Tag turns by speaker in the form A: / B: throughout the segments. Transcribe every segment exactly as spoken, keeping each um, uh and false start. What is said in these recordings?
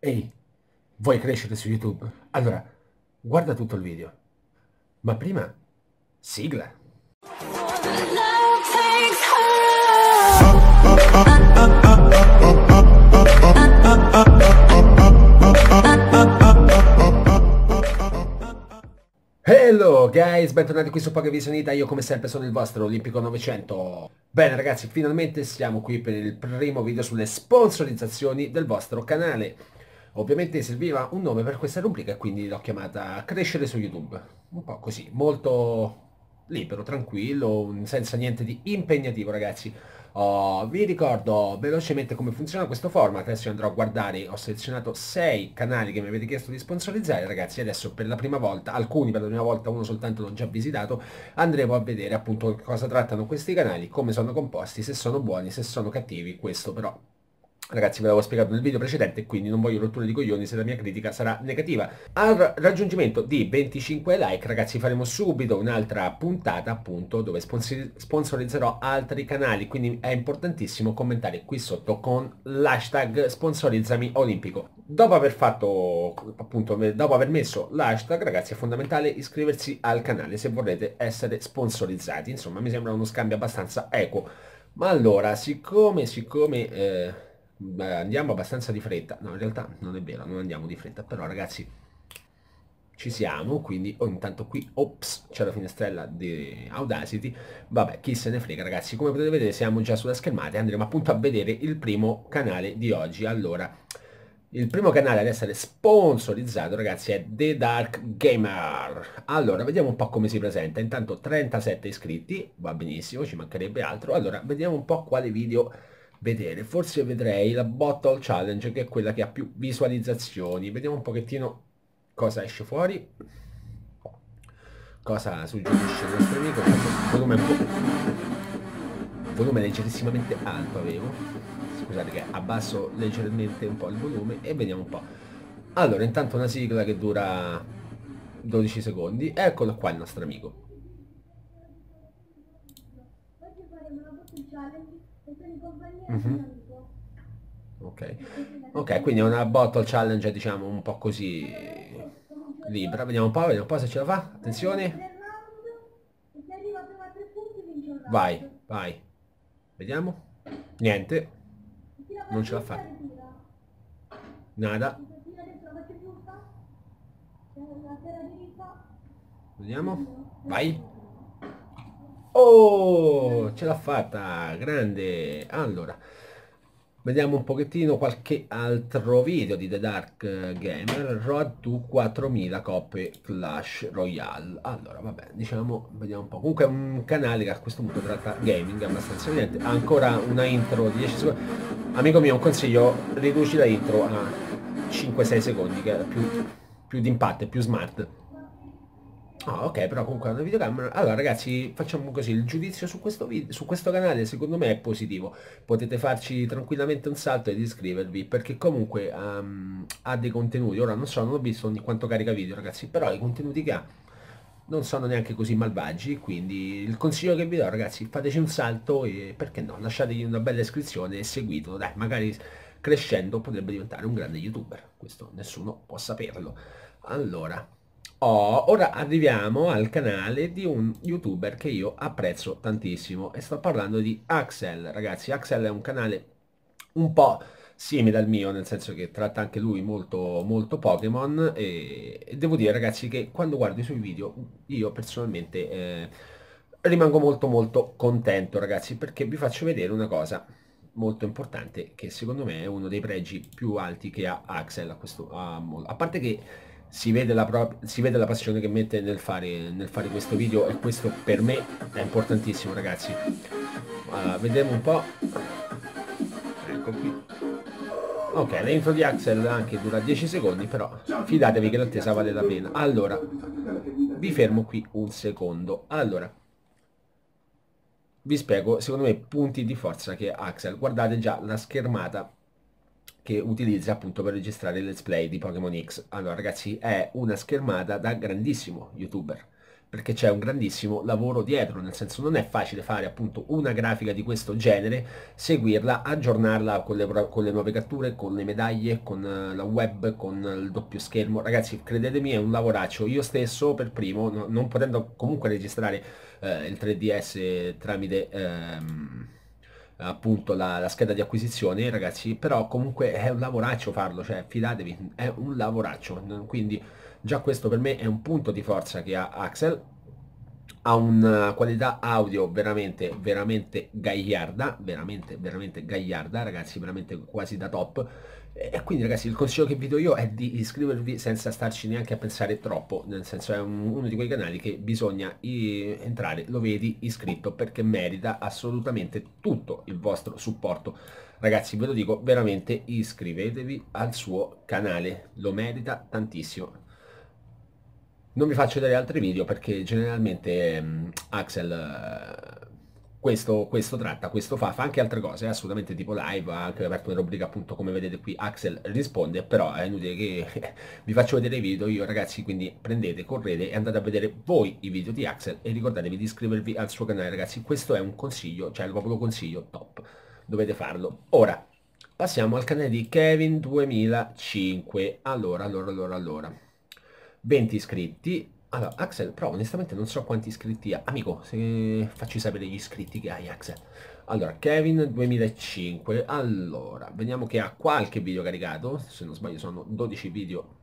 A: Ehi, vuoi crescere su YouTube? Allora, guarda tutto il video. Ma prima, sigla. Hello guys, bentornati qui su Poche Visionita, io come sempre sono il vostro Olimpico novecento. Bene ragazzi, finalmente siamo qui per il primo video sulle sponsorizzazioni del vostro canale. Ovviamente serviva un nome per questa rubrica e quindi l'ho chiamata Crescere su YouTube. Un po' così, molto libero, tranquillo, senza niente di impegnativo ragazzi. Oh, vi ricordo velocemente come funziona questo format. Adesso andrò a guardare, ho selezionato sei canali che mi avete chiesto di sponsorizzare ragazzi. Adesso per la prima volta, alcuni per la prima volta, uno soltanto l'ho già visitato, andremo a vedere appunto cosa trattano questi canali, come sono composti, se sono buoni, se sono cattivi. Questo però ragazzi ve l'avevo spiegato nel video precedente, quindi non voglio rotture di coglioni se la mia critica sarà negativa. Al raggiungimento di venticinque like ragazzi faremo subito un'altra puntata appunto dove sponsor sponsorizzerò altri canali, quindi è importantissimo commentare qui sotto con l'hashtag sponsorizzami olimpico. Dopo aver fatto appunto, dopo aver messo l'hashtag ragazzi è fondamentale iscriversi al canale se vorrete essere sponsorizzati, insomma mi sembra uno scambio abbastanza equo. Ma allora, siccome, siccome eh, beh, andiamo abbastanza di fretta, no in realtà non è vero, non andiamo di fretta, però ragazzi ci siamo, quindi oh, intanto qui, ops, c'è la finestrella di Audacity, vabbè, chi se ne frega ragazzi, come potete vedere siamo già sulla schermata e andremo appunto a vedere il primo canale di oggi. Allora, il primo canale ad essere sponsorizzato ragazzi è The Dark Gamer. Allora, vediamo un po' come si presenta, intanto trentasette iscritti, va benissimo, ci mancherebbe altro. Allora, vediamo un po' quale video vedere, forse vedrei la Bottle Challenge che è quella che ha più visualizzazioni, vediamo un pochettino cosa esce fuori, cosa suggerisce il nostro amico. Il volume, un po'... volume leggerissimamente alto avevo, scusate che abbasso leggermente un po' il volume e vediamo un po'. Allora intanto una sigla che dura dodici secondi, eccolo qua il nostro amico. Mhm. Ok, ok, quindi è una bottle challenge diciamo un po' così libera, vediamo un po', vediamo un po' se ce la fa, attenzione, vai, vai, vediamo, niente, non ce l'ha fatta, nada, vediamo, vai, oh, ce l'ha fatta, grande, allora. Vediamo un pochettino qualche altro video di The Dark Gamer, Road to quattromila coppe Clash Royale. Allora, vabbè, diciamo, vediamo un po'. Comunque è un canale che a questo punto tratta gaming, abbastanza evidente. Ha ancora una intro di dieci secondi. Amico mio, un consiglio, riduci la intro a cinque sei secondi, che è più, più d'impatto, è più smart. Ah, ok, però comunque è una videocamera. Allora, ragazzi, facciamo così. Il giudizio su questo video, su questo canale, secondo me è positivo. Potete farci tranquillamente un salto ed iscrivervi, perché comunque ehm, ha dei contenuti. Ora non so, non ho visto ogni quanto carica video, ragazzi, però i contenuti che ha non sono neanche così malvagi. Quindi il consiglio che vi do, ragazzi, fateci un salto e perché no, lasciategli una bella iscrizione e seguitelo. Dai, magari crescendo potrebbe diventare un grande YouTuber. Questo nessuno può saperlo. Allora. Oh, ora arriviamo al canale di un youtuber che io apprezzo tantissimo e sto parlando di Axel, ragazzi. Axel è un canale un po' simile al mio, nel senso che tratta anche lui molto, molto Pokémon e, e devo dire ragazzi che quando guardo i suoi video io personalmente eh, rimango molto molto contento ragazzi, perché vi faccio vedere una cosa molto importante che secondo me è uno dei pregi più alti che ha Axel a questo a, a parte che si vede, la pro- si vede la passione che mette nel fare, nel fare questo video e questo per me è importantissimo ragazzi. Allora, vediamo un po'. Ecco qui. Ok, l'intro di Axel anche dura dieci secondi, però fidatevi che l'attesa vale la pena. Allora, vi fermo qui un secondo. Allora, vi spiego, secondo me, punti di forza che ha Axel. Guardate già la schermata che utilizza appunto per registrare il let's play di Pokémon X. Allora ragazzi è una schermata da grandissimo youtuber, perché c'è un grandissimo lavoro dietro, nel senso non è facile fare appunto una grafica di questo genere, seguirla, aggiornarla con le, con le nuove catture, con le medaglie, con eh, la web, con il doppio schermo. Ragazzi, credetemi, è un lavoraccio. Io stesso per primo, no- non potendo comunque registrare eh, il tre D S tramite ehm, appunto la, la scheda di acquisizione, ragazzi, però comunque è un lavoraccio farlo, cioè fidatevi, è un lavoraccio, quindi già questo per me è un punto di forza che ha Axel. Ha una qualità audio veramente, veramente gagliarda, veramente, veramente gagliarda, ragazzi, veramente quasi da top. E quindi ragazzi il consiglio che vi do io è di iscrivervi senza starci neanche a pensare troppo, nel senso è un- uno di quei canali che bisogna i- entrare, lo vedi iscritto perché merita assolutamente tutto il vostro supporto. Ragazzi ve lo dico veramente, iscrivetevi al suo canale, lo merita tantissimo. Non vi faccio vedere altri video perché generalmente ehm, Axel eh, questo, questo tratta, questo fa, fa anche altre cose, eh, assolutamente tipo live, ha anche aperto una rubrica appunto come vedete qui Axel risponde, però è inutile che vi faccio vedere i video io ragazzi, quindi prendete, correte e andate a vedere voi i video di Axel e ricordatevi di iscrivervi al suo canale ragazzi, questo è un consiglio, cioè proprio lo consiglio top, dovete farlo. Ora, passiamo al canale di Kevin duemilacinque, allora, allora, allora, allora venti iscritti. Allora, Axel, però onestamente non so quanti iscritti ha. Amico, se facci sapere gli iscritti che hai, Axel. Allora, Kevin duemilacinque. Allora, vediamo che ha qualche video caricato. Se non sbaglio sono dodici video.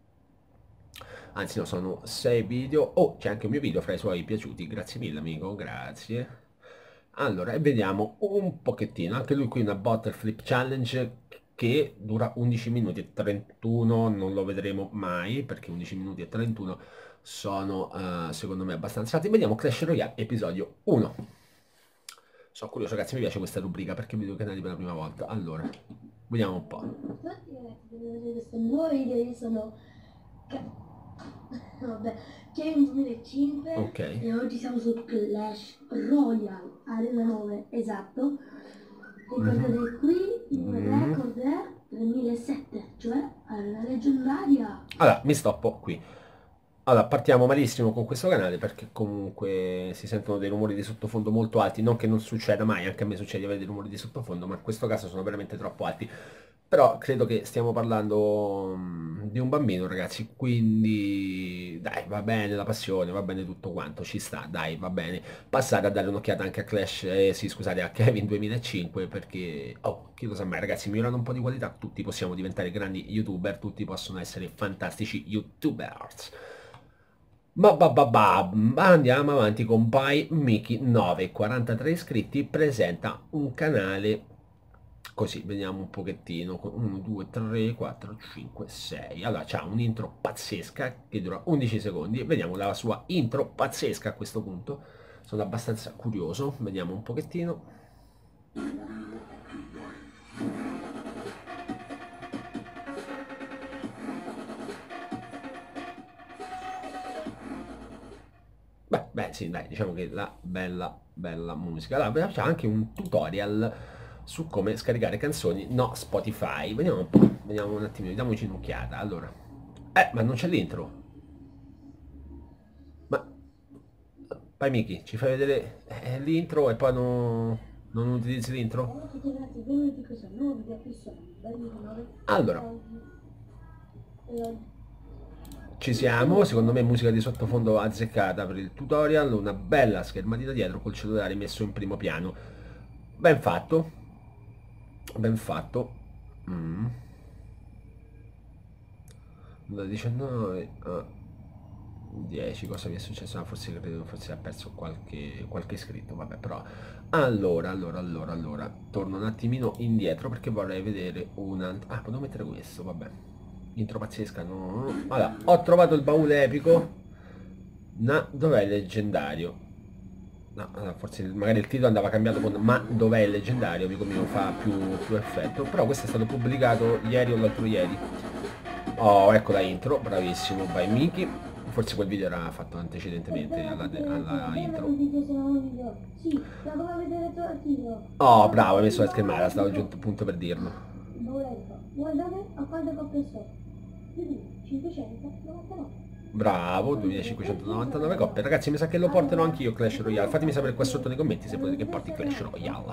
A: Anzi no, sono sei video. Oh, c'è anche un mio video fra i suoi piaciuti. Grazie mille, amico, grazie. Allora, e vediamo un pochettino. Anche lui qui una Bottle Flip Challenge che dura undici minuti e trentuno, non lo vedremo mai perché undici minuti e trentuno sono uh, secondo me abbastanza alti. Vediamo Clash Royale episodio uno. Sono curioso ragazzi, mi piace questa rubrica perché vedo i canali per la prima volta. Allora, vediamo un po'.
B: Infatti ragazzi, devo vedere questo nuovo video, io sono vabbè, Kevin duemilacinque
A: Ok.
B: e oggi siamo su Clash Royale Arena nove, esatto. Ricordate
A: Mm-hmm.
B: qui il
A: Mm.
B: record è tremilasette, cioè Arena leggendaria.
A: Allora, mi stoppo qui. Allora, partiamo malissimo con questo canale perché comunque si sentono dei rumori di sottofondo molto alti, non che non succeda mai, anche a me succede di avere dei rumori di sottofondo, ma in questo caso sono veramente troppo alti. Però credo che stiamo parlando mm, di un bambino, ragazzi, quindi dai, va bene la passione, va bene tutto quanto, ci sta, dai, va bene. Passate a dare un'occhiata anche a Clash, eh, sì, scusate, a Kevin duemilacinque perché, oh, chi lo sa mai, ragazzi, migliorando un po' di qualità, tutti possiamo diventare grandi YouTuber, tutti possono essere fantastici YouTubers. Ma ba ba ba, andiamo avanti con Pai Miki nove, quarantatré iscritti, presenta un canale così, vediamo un pochettino, uno, due, tre, quattro, cinque, sei, allora c'ha un'intro pazzesca che dura undici secondi, vediamo la sua intro pazzesca a questo punto, sono abbastanza curioso, vediamo un pochettino. Beh, beh, sì, dai, diciamo che la bella, bella musica. Allora, c'è anche un tutorial su come scaricare canzoni, no Spotify. Vediamo un po', vediamo un attimino, diamoci un'occhiata. Allora, eh, ma non c'è l'intro. Ma, vai Miki, ci fai vedere eh, l'intro e poi non, non utilizzi l'intro? Allora, ci siamo, secondo me musica di sottofondo azzeccata per il tutorial, una bella schermatina dietro col cellulare messo in primo piano. Ben fatto, ben fatto. Mm. Da diciannove a dieci, cosa mi è successo? Ah, forse credo, forse ha perso qualche, qualche iscritto, vabbè, però. Allora, allora, allora, allora, torno un attimino indietro perché vorrei vedere una... Ah, potevo mettere questo, vabbè. Intro pazzesca, no? Allora, ho trovato il baule epico. Ma dov'è il leggendario? No, allora, forse magari il titolo andava cambiato con ma dov'è il leggendario, amico mio, fa più, più effetto. Però questo è stato pubblicato ieri o l'altro ieri. Oh, ecco la intro, bravissimo, by Miki. Forse quel video era fatto antecedentemente alla, alla intro. Oh, bravo, hai messo la schermata, stavo giunto appunto per dirlo.
B: Guardate a quante coppie sto. cinquecentonovantanove.
A: Bravo, duemilacinquecentonovantanove coppie. Ragazzi, mi sa che lo porterò anch'io Clash Royale. Fatemi sapere qua sotto nei commenti se volete che porti Clash Royale.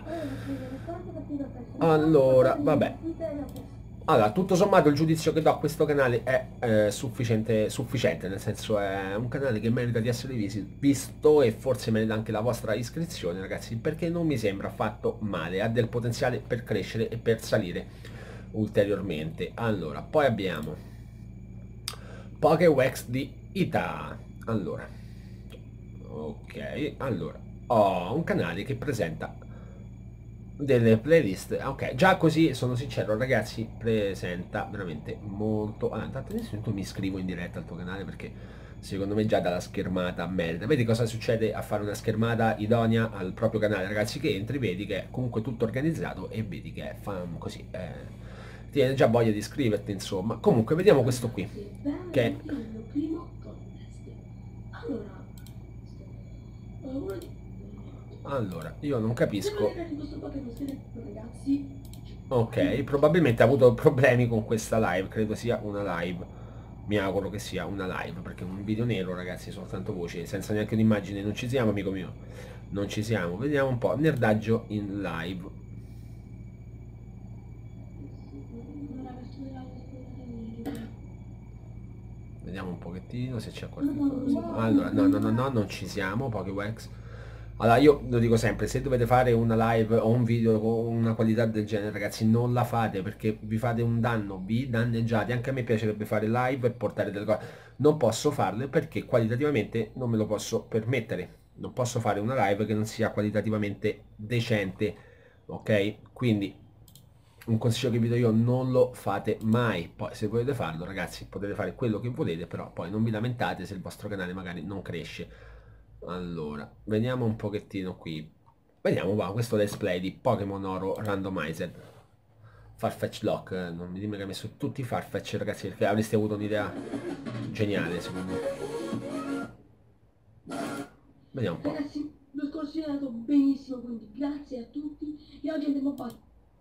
A: Allora, vabbè. Allora, tutto sommato il giudizio che do a questo canale è eh, sufficiente, sufficiente, nel senso è un canale che merita di essere visi- visto e forse merita anche la vostra iscrizione, ragazzi, perché non mi sembra affatto male, ha del potenziale per crescere e per salire ulteriormente. Allora, poi abbiamo Pokéwex di Ita. Allora, ok, allora, ho un canale che presenta delle playlist. Ok, già così sono sincero ragazzi, presenta veramente molto. Allora, intanto adesso mi iscrivo in diretta al tuo canale perché secondo me già dalla schermata merita. Vedi cosa succede a fare una schermata idonea al proprio canale, ragazzi, che entri, vedi che è comunque tutto organizzato e vedi che è fam, così eh, ti viene già voglia di iscriverti, insomma. Comunque vediamo questo qui che allora, io non capisco. Ok, probabilmente ha avuto problemi con questa live, credo sia una live. Mi auguro che sia una live, perché un video nero, ragazzi, soltanto voce, senza neanche un'immagine, non ci siamo, amico mio. Non ci siamo. Vediamo un po', nerdaggio in live. Vediamo un pochettino se c'è qualcosa. Allora, no, no, no, no, non ci siamo, Pokéwex. Allora, io lo dico sempre, se dovete fare una live o un video con una qualità del genere, ragazzi, non la fate perché vi fate un danno, vi danneggiate. Anche a me piacerebbe fare live e portare delle cose. Non posso farle perché qualitativamente non me lo posso permettere. Non posso fare una live che non sia qualitativamente decente, ok? Quindi un consiglio che vi do io, non lo fate mai. Poi se volete farlo, ragazzi, potete fare quello che volete, però poi non vi lamentate se il vostro canale magari non cresce. Allora, vediamo un pochettino qui. Vediamo, va, questo let's play di Pokémon Oro Randomized. Farfetch Lock, eh, non mi dimmi che ha messo tutti i Farfetch, ragazzi, perché avreste avuto un'idea geniale, secondo me. Vediamo un po'.
B: Ragazzi, lo scorso è andato benissimo, quindi grazie a tutti. E oggi andiamo a fare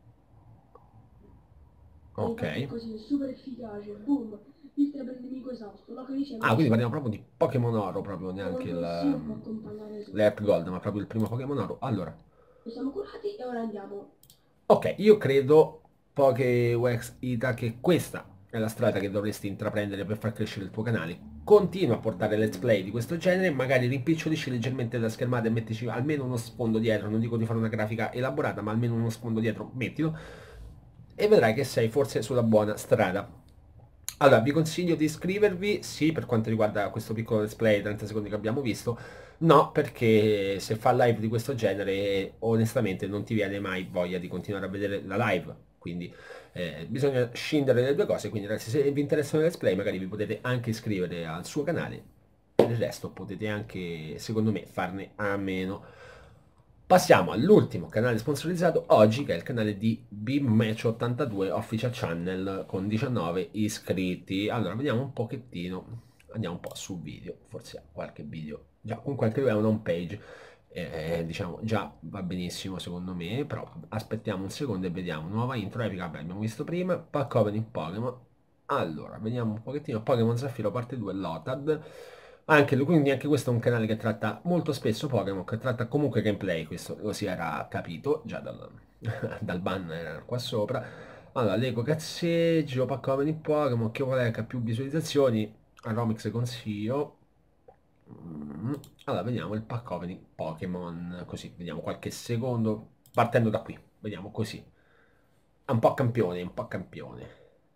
A: Ok.
B: così, super efficace, boom. Filtra per il nemico esausto. Lo che dice
A: Ah, quindi parliamo proprio di Pokémon Oro, proprio neanche il l'Earth Gold, ma proprio il primo Pokémon Oro. Allora,
B: Ci siamo curati e ora andiamo.
A: ok, io credo, Pokéwex Ita, che questa è la strada che dovresti intraprendere per far crescere il tuo canale. Continua a portare let's play di questo genere, magari rimpicciolisci leggermente la schermata e mettici almeno uno sfondo dietro. Non dico di fare una grafica elaborata, ma almeno uno sfondo dietro, mettilo. E vedrai che sei forse sulla buona strada. Allora, vi consiglio di iscrivervi, sì, per quanto riguarda questo piccolo display, trenta secondi che abbiamo visto, no, perché se fa live di questo genere, onestamente non ti viene mai voglia di continuare a vedere la live, quindi eh, bisogna scindere le due cose, quindi ragazzi, se vi interessano i let's play, magari vi potete anche iscrivere al suo canale, per il resto potete anche, secondo me, farne a meno. Passiamo all'ultimo canale sponsorizzato oggi, che è il canale di BeamMatch ottantadue Official Channel con diciannove iscritti. Allora, vediamo un pochettino, andiamo un po' su video, forse qualche video, già comunque anche lui è una home page, eh, diciamo già va benissimo secondo me, però aspettiamo un secondo e vediamo. Nuova intro epica, vabbè, abbiamo visto prima, pack opening Pokémon. Allora, vediamo un pochettino, Pokémon Zaffiro parte due, Lotad. Anche, lui- quindi anche questo è un canale che tratta molto spesso Pokémon, che tratta comunque gameplay, questo lo si era capito già dal, dal banner qua sopra. Allora, Lego cazzeggio, pack opening Pokémon, che vuole che ha più visualizzazioni, a Romix consiglio. Mm. Allora, vediamo il pack opening Pokémon, così, vediamo qualche secondo, partendo da qui, vediamo così. È un po' campione, un po' campione.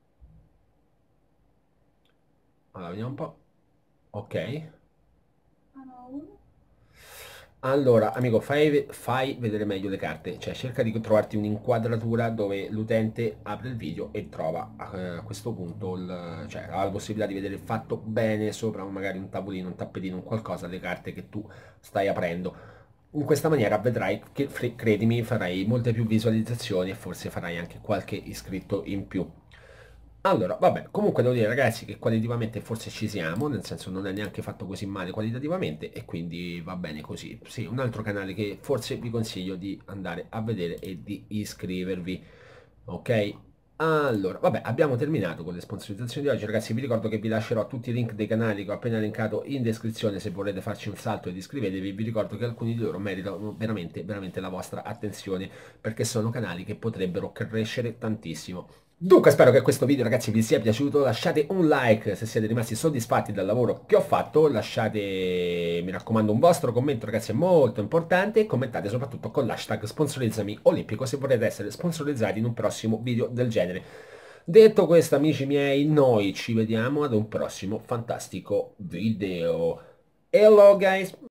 A: Allora, vediamo un po'. Ok. Allora, amico, fai, fai vedere meglio le carte, cioè cerca di trovarti un'inquadratura dove l'utente apre il video e trova eh, a questo punto, il, cioè ha la possibilità di vedere fatto bene sopra magari un tavolino, un tappetino, un qualcosa, le carte che tu stai aprendo. In questa maniera vedrai che, credimi, farai molte più visualizzazioni e forse farai anche qualche iscritto in più. Allora, vabbè, comunque devo dire ragazzi che qualitativamente forse ci siamo, nel senso non è neanche fatto così male qualitativamente e quindi va bene così. Sì, un altro canale che forse vi consiglio di andare a vedere e di iscrivervi, ok? Allora, vabbè, abbiamo terminato con le sponsorizzazioni di oggi, ragazzi. Vi ricordo che vi lascerò tutti i link dei canali che ho appena elencato in descrizione se volete farci un salto ed iscrivetevi. Vi ricordo che alcuni di loro meritano veramente, veramente la vostra attenzione perché sono canali che potrebbero crescere tantissimo. Dunque spero che questo video, ragazzi, vi sia piaciuto. Lasciate un like se siete rimasti soddisfatti dal lavoro che ho fatto. Lasciate, mi raccomando, un vostro commento, ragazzi, è molto importante. Commentate soprattutto con l'hashtag sponsorizzami olimpico se volete essere sponsorizzati in un prossimo video del genere. Detto questo, amici miei, noi ci vediamo ad un prossimo fantastico video. Hello guys!